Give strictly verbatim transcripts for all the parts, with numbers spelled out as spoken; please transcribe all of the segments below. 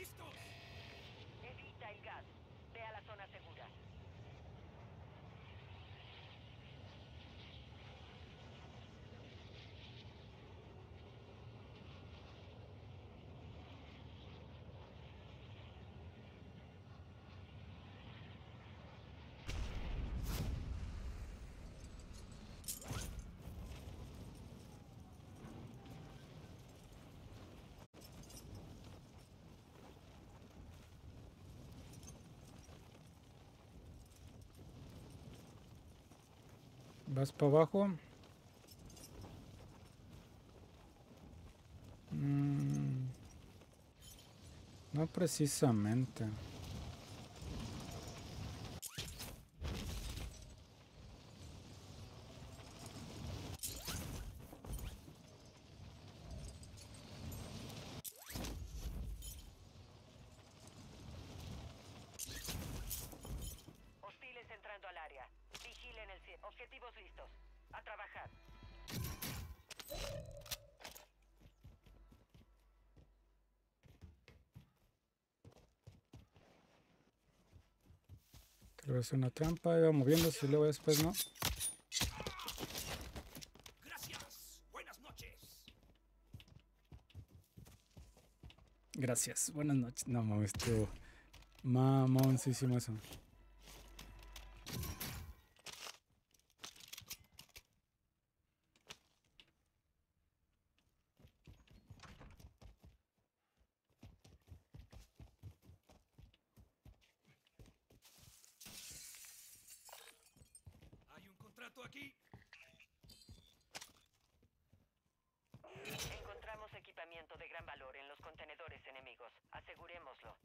listos! Evita el gas. Ve a la zona segura. ¿Vas para abajo? Mm, no precisamente. Hostiles entrando al área. Vigilen el cielo. Objetivos listos. A trabajar. Tal vez una trampa, iba moviéndose y luego después no. Gracias. Buenas noches. Gracias, buenas noches. No mames, estuvo mamoncísimo eso. Hay un contrato aquí. Encontramos equipamiento de gran valor en los contenedores enemigos. Asegurémoslo.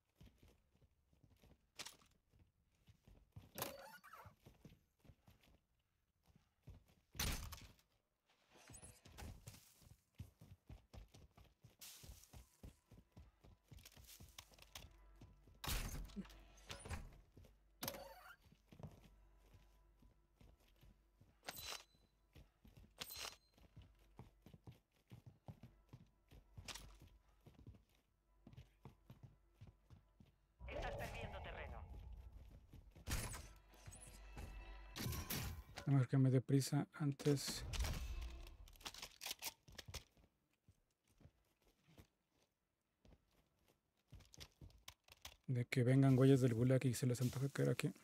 Estás perdiendo terreno. A ver que me dé prisa antes. De que vengan güeyes del gulag y se les antoja caer aquí.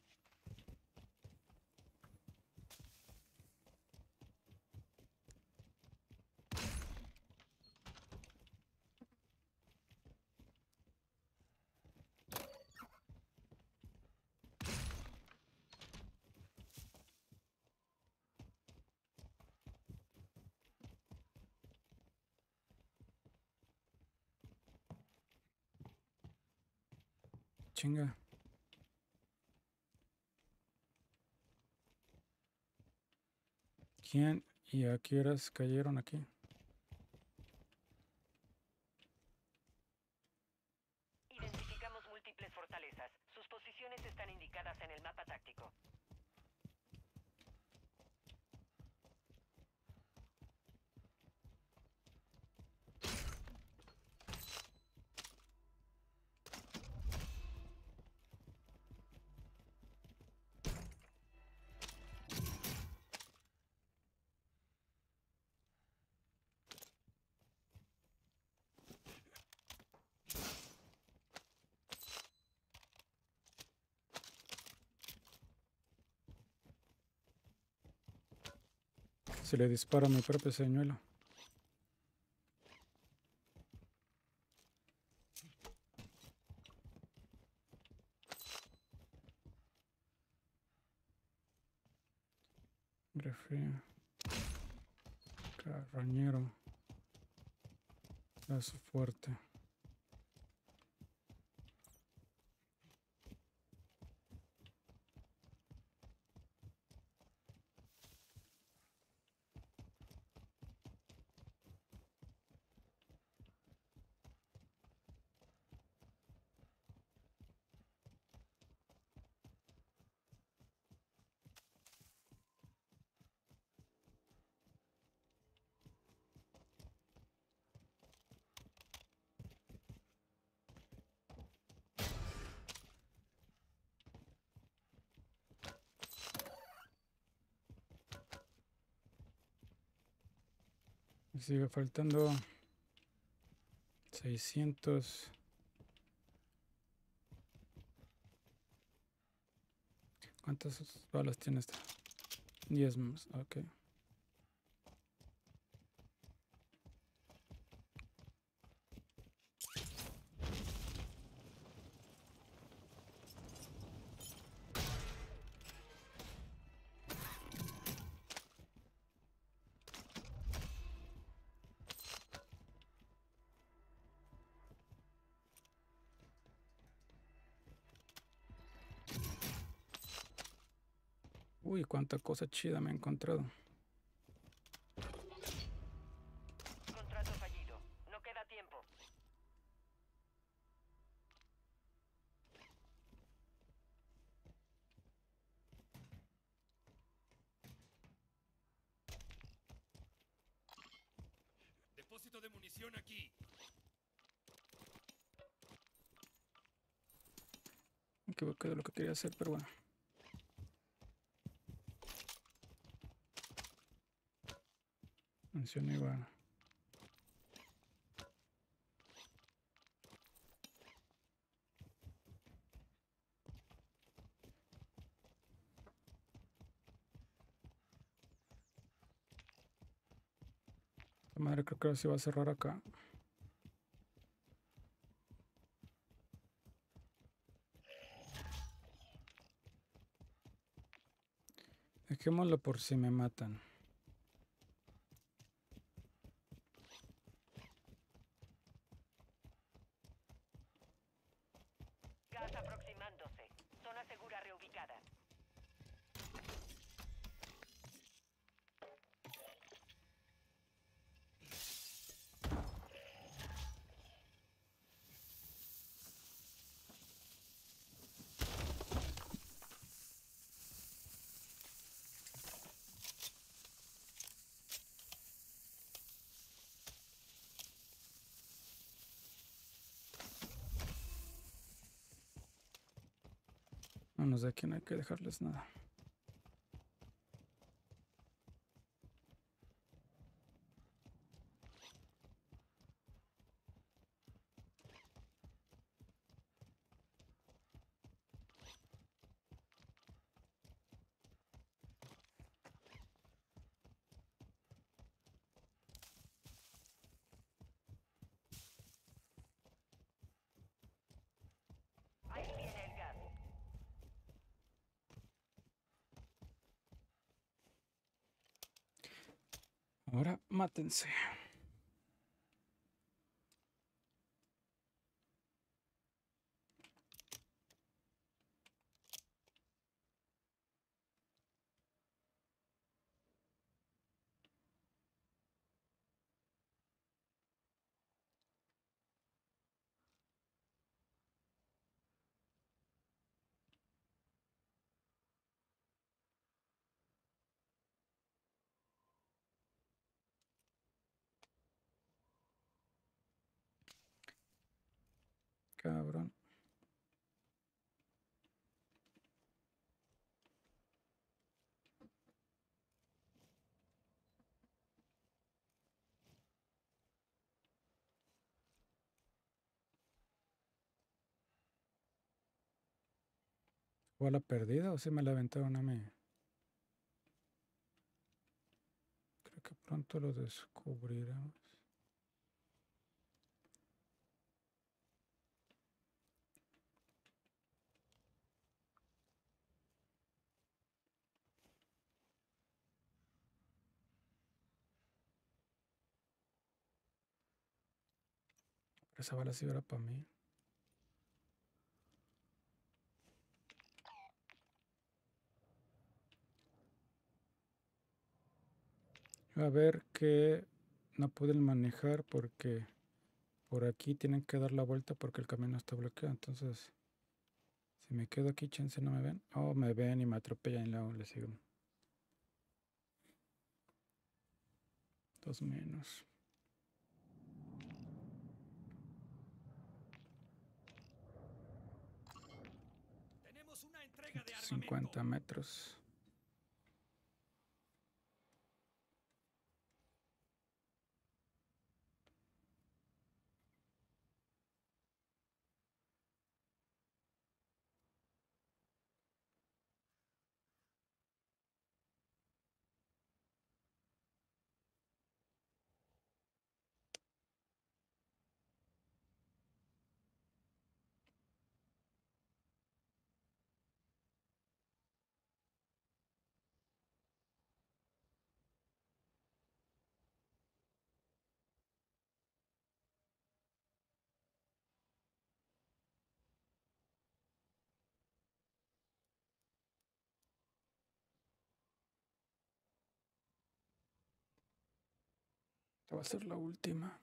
Chinga. ¿Quién y a qué horas cayeron aquí? Identificamos múltiples fortalezas. Sus posiciones están indicadas en el mapa táctico. Se le dispara a mi propio señuelo. Grefía. Carroñero. Brazo fuerte. Sigue faltando seiscientos. ¿Cuántas balas tiene esta? diez más, ok. Uy, cuánta cosa chida me he encontrado. Contrato fallido. No queda tiempo. Depósito de munición aquí. Me equivoqué de lo que quería hacer, pero bueno. Mención iba. La madre, creo que ahora sí va a cerrar acá. Dejémoslo por si me matan. Gas aproximándose. Zona segura reubicada. Vámonos de aquí, no hay que dejarles nada. Ahí viene el gas. Ahora mátense. Cabrón. ¿Fue a la perdida o si me la aventaron a mí? Creo que pronto lo descubriremos. Pero esa bala sí era para mí. A ver que no pueden manejar porque por aquí tienen que dar la vuelta porque el camino está bloqueado. Entonces, si me quedo aquí, chance no me ven. Oh, me ven y me atropellan y luego les sigo. Dos menos. Tenemos una entrega de armamento. cincuenta metros. Esta va a ser la última.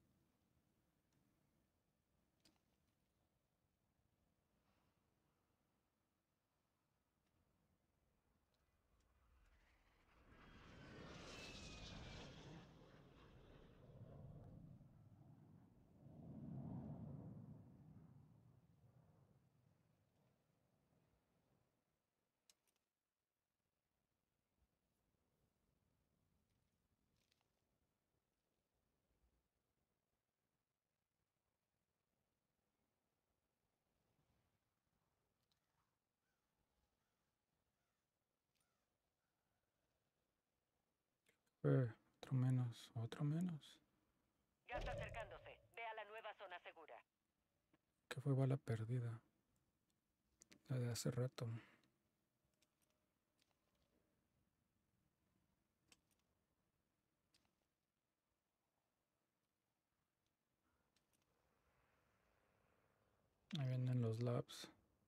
Fue otro menos, otro menos. Gas acercándose. Ve a la nueva zona segura. Que fue bala perdida. La de hace rato. Ahí vienen los labs.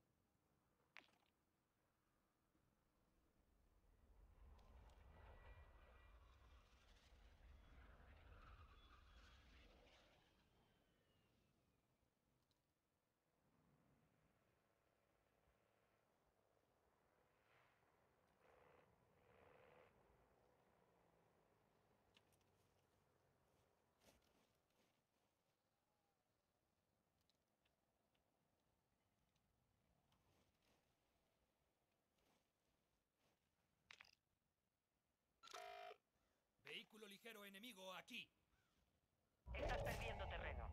Vehículo ligero enemigo aquí. Estás perdiendo terreno.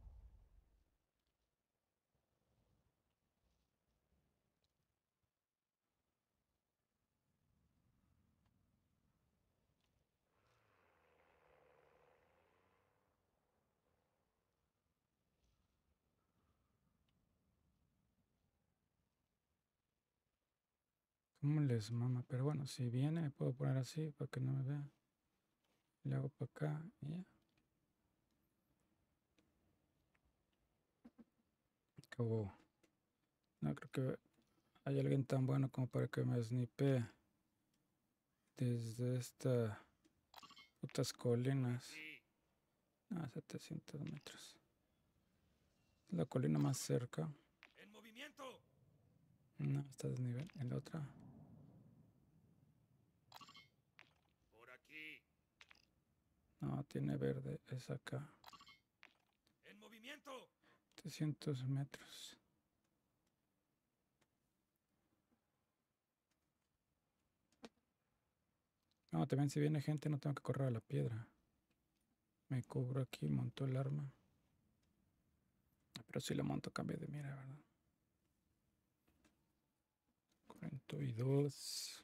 ¿Cómo les mama? Pero bueno, si viene, me puedo poner así para que no me vea. Le hago para acá y ya. Como, no creo que hay alguien tan bueno como para que me snipee desde estas putas colinas. Sí. Ah, setecientos metros. La colina más cerca. En movimiento. No, está a desnivel. En la otra. Por aquí. No, tiene verde. Es acá. En movimiento. setecientos metros. No, también si viene gente no tengo que correr a la piedra. Me cubro aquí, monto el arma. Pero si la monto cambia de mira, ¿verdad? cuarenta y dos.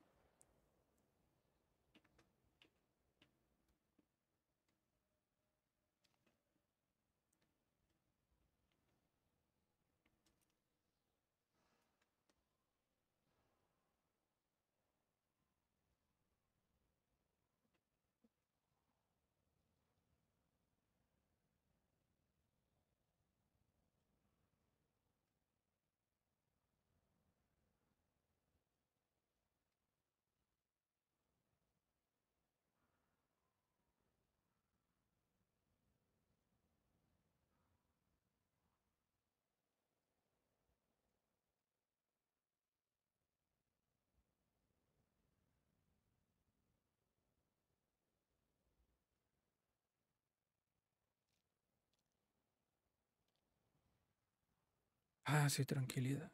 Ah, sí, tranquilidad.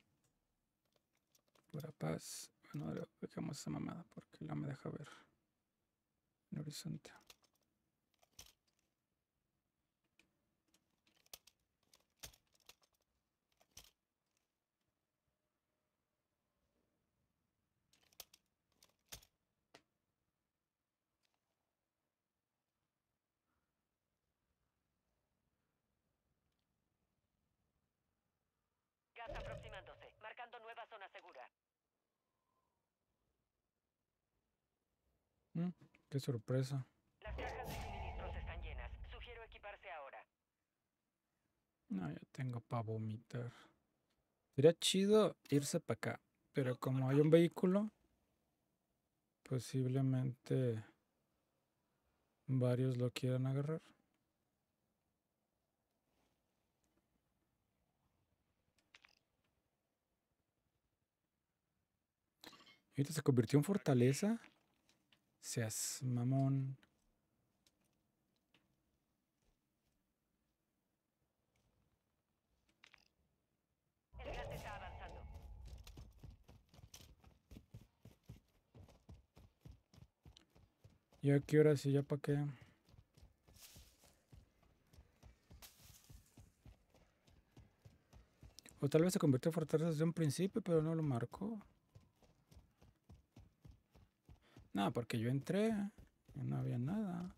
Pura paz. Bueno, ahora dejamos esa mamada porque no me deja ver el horizonte. Gas aproximándose. Marcando nueva zona segura. Mm, qué sorpresa. Las cajas de suministros están llenas. Sugiero equiparse ahora. No, ya tengo para vomitar. Sería chido irse para acá. Pero como hay un vehículo, posiblemente varios lo quieran agarrar. Ahorita se convirtió en fortaleza. Seas mamón. El gas está avanzando. ¿Y a qué hora sí? ¿Ya para qué? O tal vez se convirtió en fortaleza desde un principio, pero no lo marcó. No, porque yo entré y no había nada.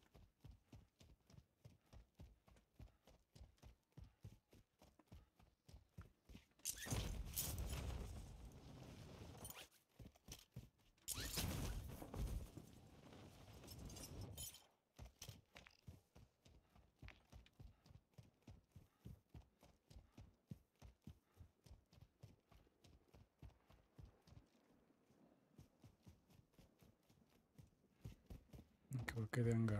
Que quede hangar.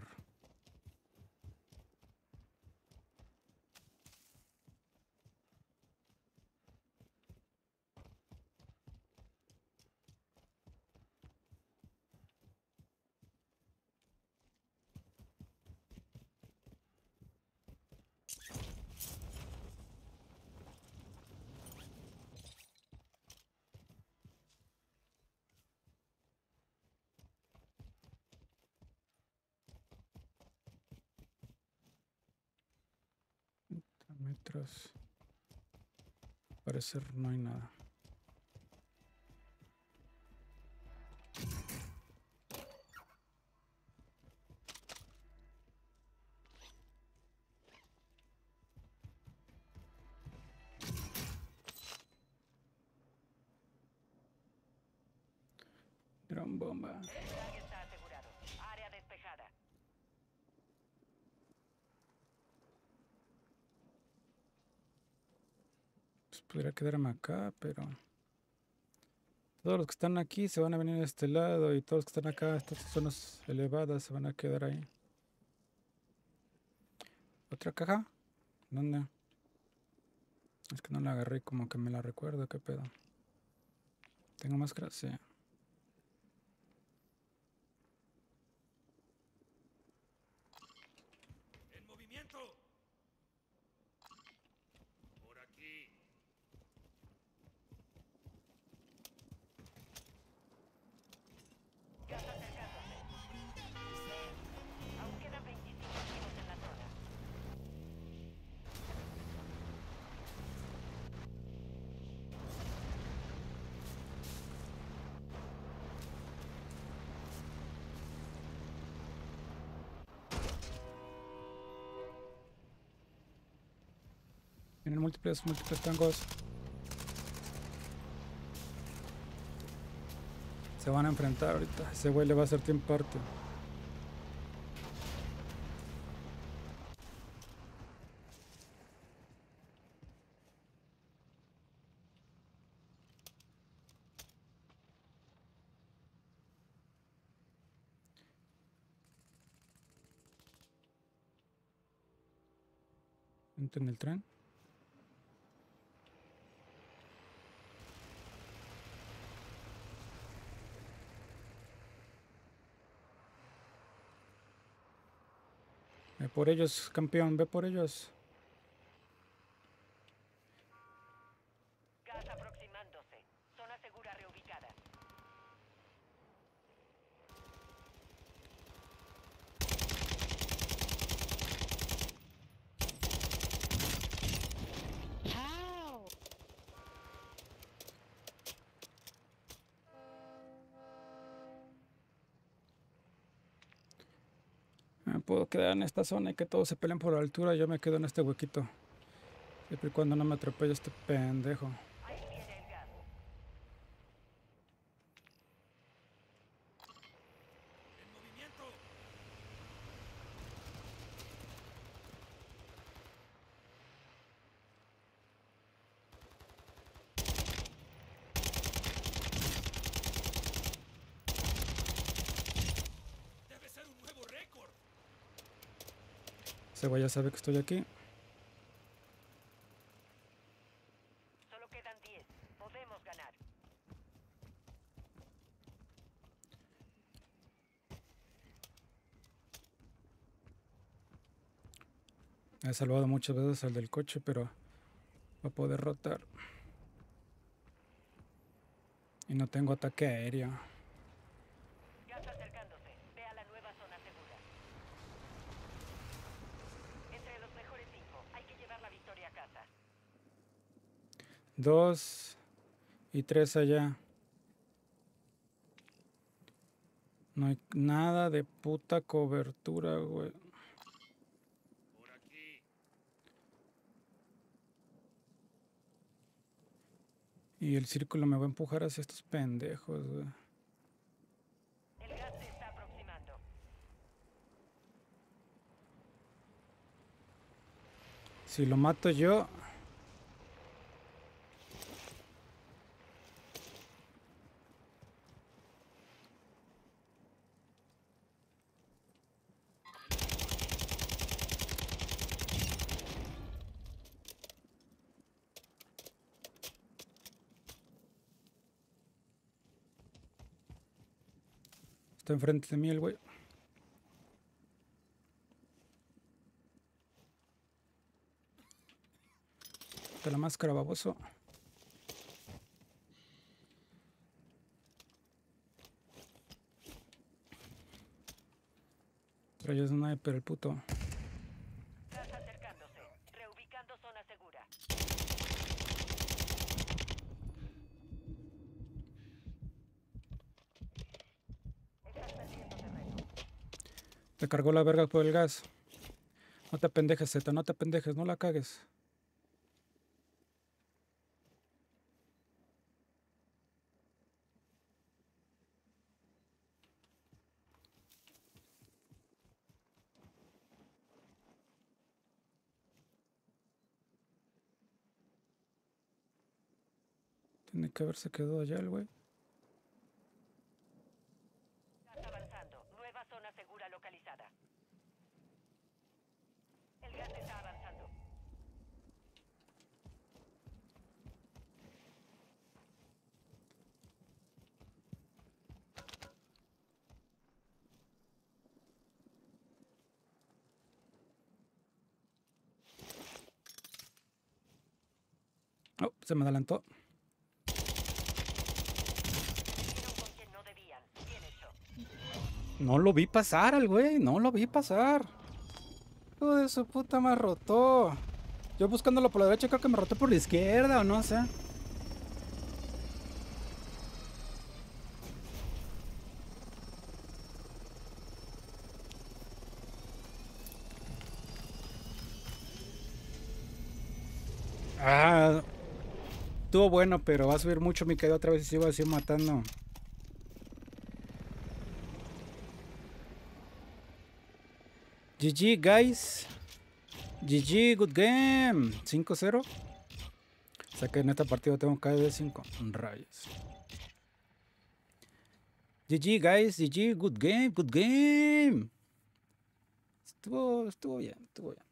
Metros. Al parecer no hay nada. Gran bomba. El drag está asegurado. Área despejada. Pues podría quedarme acá, pero todos los que están aquí se van a venir a este lado y todos los que están acá, estas zonas elevadas, se van a quedar ahí. ¿Otra caja? ¿Dónde? Es que no la agarré, como que me la recuerdo, qué pedo. Tengo máscara, sí. ¡En movimiento! Por aquí. Gas acercándose. Aún quedan veinticinco activos en la zona. Tienen múltiples, múltiples tangos. Se van a enfrentar ahorita. Ese güey le va a hacer team party. Entra en el tren. Ve por ellos, campeón, ve por ellos. Gas aproximándose. Zona segura reubicada. Me puedo quedar en esta zona y que todos se peleen por la altura. Yo me quedo en este huequito. Siempre y cuando no me atropelle este pendejo. Ahí viene el gas. ¡En movimiento! Debe ser un nuevo récord. Ese güey ya sabe que estoy aquí. Solo quedan diez. Podemos ganar. He salvado muchas veces al del coche, pero va a poder rotar. Y no tengo ataque aéreo. Gas acercándose. Ve a la nueva zona segura. Entre los mejores cinco. Hay que llevar la victoria a casa. Dos y tres allá. No hay nada de puta cobertura, güey. Por aquí. Y el círculo me va a empujar hacia estos pendejos, güey. El gas se está aproximando. Si lo mato yo... Está enfrente de mí el güey. Está la máscara, baboso. Trae sniper el puto. Gas acercándose. Reubicando zona segura. Estás perdiendo terreno. Te cargó la verga por el gas. No te pendejes, Zeta, no te pendejes, no la cagues. Tiene que haberse quedado allá el güey. Gas avanzando. Nueva zona segura localizada. El gas está avanzando. Oh, se me adelantó. Hicieron con quien no debían. Bien hecho. No lo vi pasar al güey, no lo vi pasar. Hijo de su puta me rotó. Yo buscándolo por la derecha, creo que me rotó por la izquierda o no sé. Ah, estuvo bueno, pero va a subir mucho mi caída otra vez y sigo así matando. G G, guys. G G, good game. cinco cero. O sea que en esta partida tengo K D cinco. Rayos. G G, guys. G G, good game, good game. Estuvo, estuvo bien, estuvo bien.